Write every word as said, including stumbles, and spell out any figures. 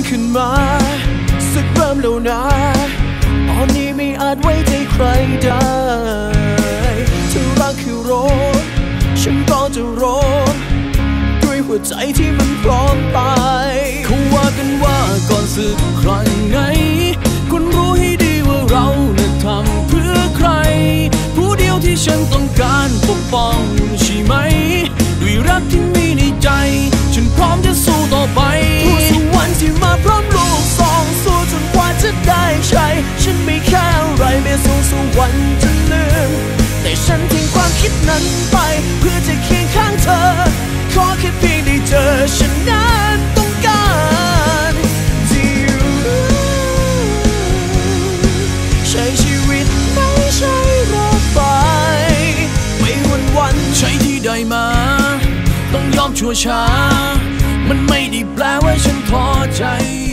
ขึ้นมาสักเริ่มแล้วนะตอนนี้ไม่อาจไว้ใจใครได้ถ้ารักคือร้อนฉันก็จะร้อนด้วยหัวใจที่มันพร้อมตายเขาว่ากันว่าก่อนสึกครั้งไหนคุณรู้ให้ดีว่าเราน่ะทำเพื่อใครผู้เดียวที่ฉันต้องการปกป้องใช่ไหมด้วยรักที่มีในใจฉันพร้อมจะสู้ต่อไปผู้สวรรค์ที่มาพร้อมลูกสองสู้จนกว่าจะได้ใช่ฉันไม่แค่อะไรไม่สู้สวรรค์จะลืมแต่ฉันทิ้งความคิดนั้นไปเพื่อจะเคียงข้างเธอขอแค่เพียงได้เจอฉันนั้นต้องการที่ใช้ชีวิตไม่ใช่รอไปไม่วันวันใช่ที่ได้มาต้องยอมชั่วช้ามันไม่ได้แปลว่าฉันท้อใจ